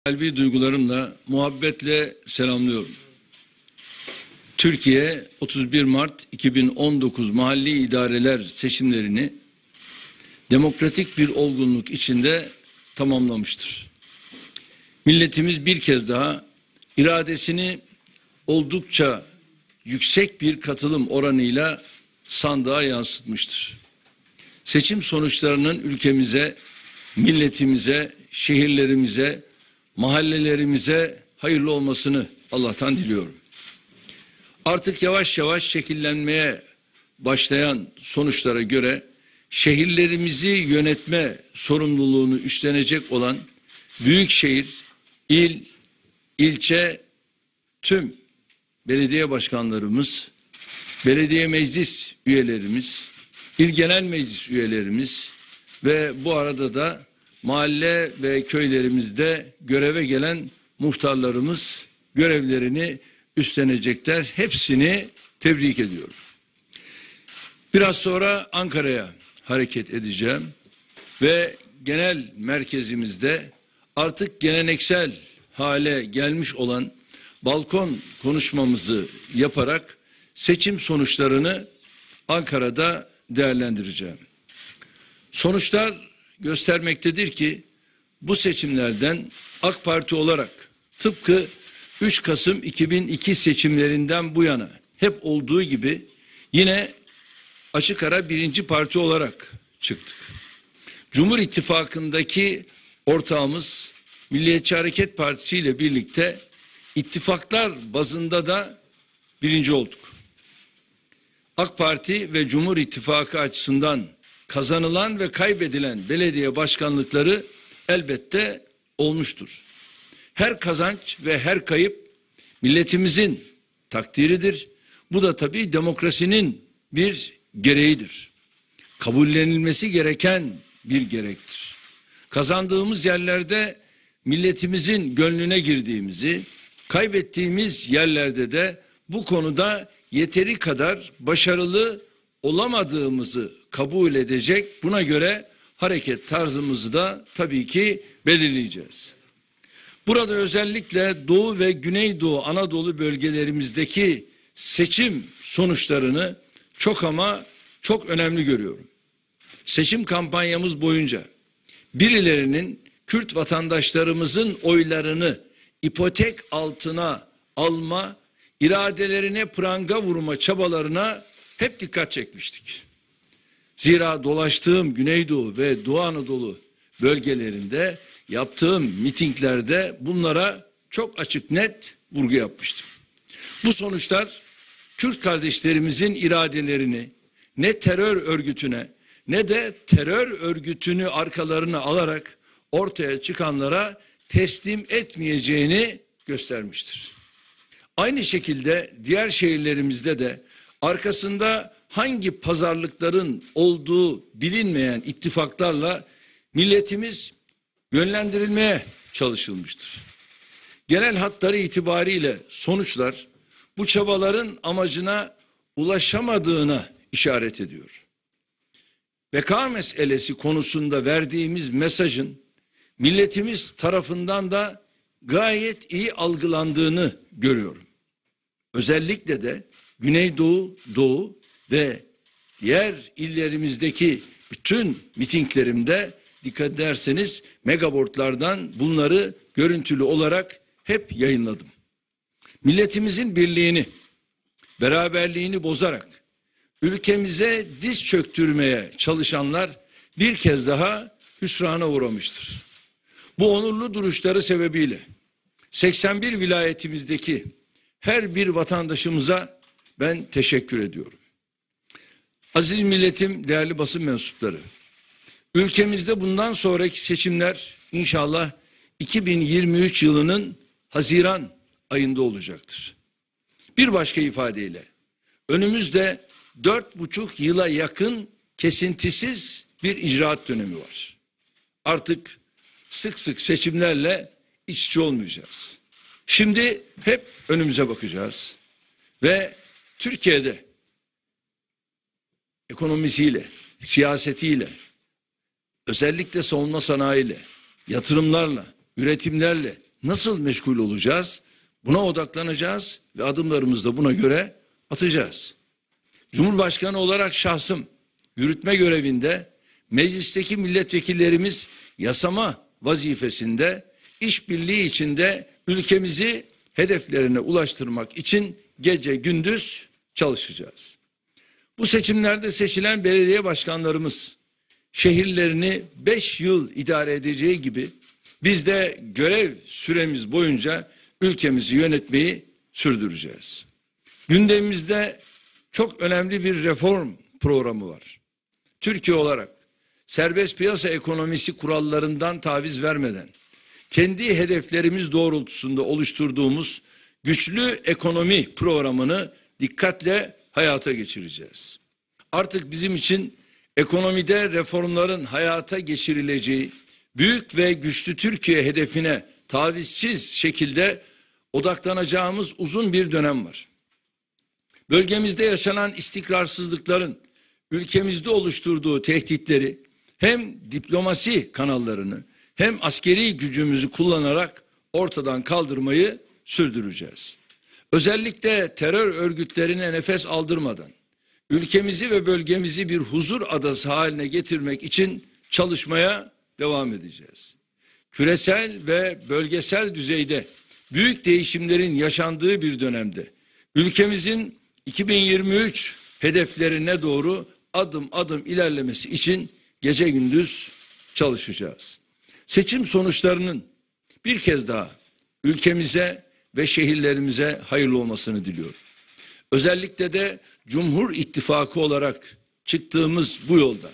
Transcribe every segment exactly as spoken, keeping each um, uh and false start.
Kalbi duygularımla, muhabbetle selamlıyorum. Türkiye otuz bir Mart iki bin on dokuz mahalli idareler seçimlerini demokratik bir olgunluk içinde tamamlamıştır. Milletimiz bir kez daha iradesini oldukça yüksek bir katılım oranıyla sandığa yansıtmıştır. Seçim sonuçlarının ülkemize, milletimize, şehirlerimize, mahallelerimize hayırlı olmasını Allah'tan diliyorum. Artık yavaş yavaş şekillenmeye başlayan sonuçlara göre şehirlerimizi yönetme sorumluluğunu üstlenecek olan büyükşehir, il, ilçe, tüm belediye başkanlarımız, belediye meclis üyelerimiz, il genel meclis üyelerimiz ve bu arada da mahalle ve köylerimizde göreve gelen muhtarlarımız görevlerini üstlenecekler. Hepsini tebrik ediyorum. Biraz sonra Ankara'ya hareket edeceğim ve genel merkezimizde artık geleneksel hale gelmiş olan balkon konuşmamızı yaparak seçim sonuçlarını Ankara'da değerlendireceğim. Sonuçlar göstermektedir ki bu seçimlerden AK Parti olarak tıpkı üç Kasım iki bin iki seçimlerinden bu yana hep olduğu gibi yine açık ara birinci parti olarak çıktık. Cumhur İttifakı'ndaki ortağımız Milliyetçi Hareket Partisi ile birlikte ittifaklar bazında da birinci olduk. AK Parti ve Cumhur İttifakı açısından kazanılan ve kaybedilen belediye başkanlıkları elbette olmuştur. Her kazanç ve her kayıp milletimizin takdiridir. Bu da tabii demokrasinin bir gereğidir. Kabullenilmesi gereken bir gerektir. Kazandığımız yerlerde milletimizin gönlüne girdiğimizi, kaybettiğimiz yerlerde de bu konuda yeteri kadar başarılı olamadığımızı kabul edecek, buna göre hareket tarzımızı da tabii ki belirleyeceğiz. Burada özellikle Doğu ve Güneydoğu Anadolu bölgelerimizdeki seçim sonuçlarını çok ama çok önemli görüyorum. Seçim kampanyamız boyunca birilerinin Kürt vatandaşlarımızın oylarını ipotek altına alma, iradelerine pranga vurma çabalarına hep dikkat çekmiştik. Zira dolaştığım Güneydoğu ve Doğu Anadolu bölgelerinde yaptığım mitinglerde bunlara çok açık net vurgu yapmıştım. Bu sonuçlar Kürt kardeşlerimizin iradelerini ne terör örgütüne ne de terör örgütünü arkalarına alarak ortaya çıkanlara teslim etmeyeceğini göstermiştir. Aynı şekilde diğer şehirlerimizde de arkasında hangi pazarlıkların olduğu bilinmeyen ittifaklarla milletimiz yönlendirilmeye çalışılmıştır. Genel hatları itibariyle sonuçlar bu çabaların amacına ulaşamadığına işaret ediyor. Beka meselesi konusunda verdiğimiz mesajın milletimiz tarafından da gayet iyi algılandığını görüyorum. Özellikle de Güneydoğu, Doğu ve diğer illerimizdeki bütün mitinglerimde dikkat ederseniz megabortlardan bunları görüntülü olarak hep yayınladım. Milletimizin birliğini, beraberliğini bozarak ülkemize diz çöktürmeye çalışanlar bir kez daha hüsrana uğramıştır. Bu onurlu duruşları sebebiyle seksen bir vilayetimizdeki her bir vatandaşımıza ben teşekkür ediyorum. Aziz milletim, değerli basın mensupları, ülkemizde bundan sonraki seçimler inşallah iki bin yirmi üç yılının Haziran ayında olacaktır. Bir başka ifadeyle önümüzde dört buçuk yıla yakın kesintisiz bir icraat dönemi var. Artık sık sık seçimlerle iç içe olmayacağız. Şimdi hep önümüze bakacağız ve Türkiye'de ekonomisiyle, siyasetiyle, özellikle savunma sanayiyle, yatırımlarla, üretimlerle, nasıl meşgul olacağız? Buna odaklanacağız ve adımlarımızı da buna göre atacağız. Cumhurbaşkanı olarak şahsım yürütme görevinde, meclisteki milletvekillerimiz yasama vazifesinde, işbirliği içinde ülkemizi hedeflerine ulaştırmak için gece gündüz çalışacağız. Bu seçimlerde seçilen belediye başkanlarımız şehirlerini beş yıl idare edeceği gibi biz de görev süremiz boyunca ülkemizi yönetmeyi sürdüreceğiz. Gündemimizde çok önemli bir reform programı var. Türkiye olarak serbest piyasa ekonomisi kurallarından taviz vermeden kendi hedeflerimiz doğrultusunda oluşturduğumuz güçlü ekonomi programını dikkatle hayata geçireceğiz. Artık bizim için ekonomide reformların hayata geçirileceği büyük ve güçlü Türkiye hedefine tavizsiz şekilde odaklanacağımız uzun bir dönem var. Bölgemizde yaşanan istikrarsızlıkların ülkemizde oluşturduğu tehditleri hem diplomasi kanallarını hem askeri gücümüzü kullanarak ortadan kaldırmayı sürdüreceğiz. Özellikle terör örgütlerine nefes aldırmadan ülkemizi ve bölgemizi bir huzur adası haline getirmek için çalışmaya devam edeceğiz. Küresel ve bölgesel düzeyde büyük değişimlerin yaşandığı bir dönemde ülkemizin iki bin yirmi üç hedeflerine doğru adım adım ilerlemesi için gece gündüz çalışacağız. Seçim sonuçlarının bir kez daha ülkemize ve şehirlerimize hayırlı olmasını diliyorum. Özellikle de Cumhur İttifakı olarak çıktığımız bu yolda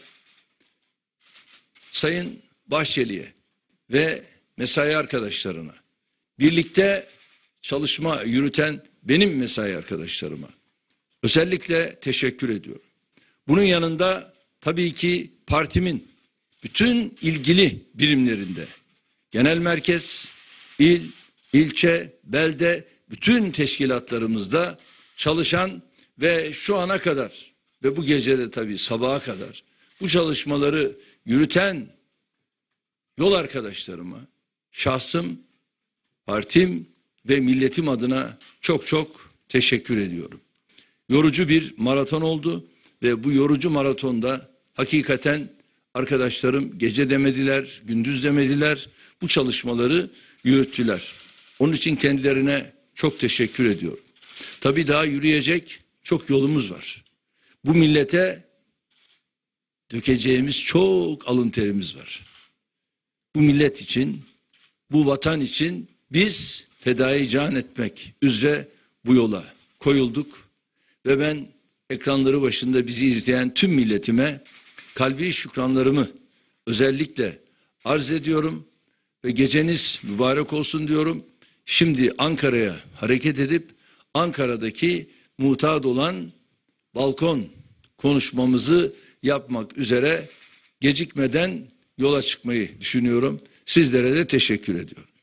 Sayın Bahçeli'ye ve mesai arkadaşlarına, birlikte çalışma yürüten benim mesai arkadaşlarıma özellikle teşekkür ediyorum. Bunun yanında tabii ki partimin bütün ilgili birimlerinde, genel merkez, il, ilçe, belde, bütün teşkilatlarımızda çalışan ve şu ana kadar ve bu gecede tabii sabaha kadar bu çalışmaları yürüten yol arkadaşlarıma, şahsım, partim ve milletim adına çok çok teşekkür ediyorum. Yorucu bir maraton oldu ve bu yorucu maratonda hakikaten arkadaşlarım gece demediler, gündüz demediler, bu çalışmaları yürüttüler. Onun için kendilerine çok teşekkür ediyorum. Tabii daha yürüyecek çok yolumuz var. Bu millete dökeceğimiz çok alın terimiz var. Bu millet için, bu vatan için biz fedai can etmek üzere bu yola koyulduk. Ve ben ekranları başında bizi izleyen tüm milletime kalbi şükranlarımı özellikle arz ediyorum. Ve geceniz mübarek olsun diyorum. Şimdi Ankara'ya hareket edip Ankara'daki mutat olan balkon konuşmamızı yapmak üzere gecikmeden yola çıkmayı düşünüyorum. Sizlere de teşekkür ediyorum.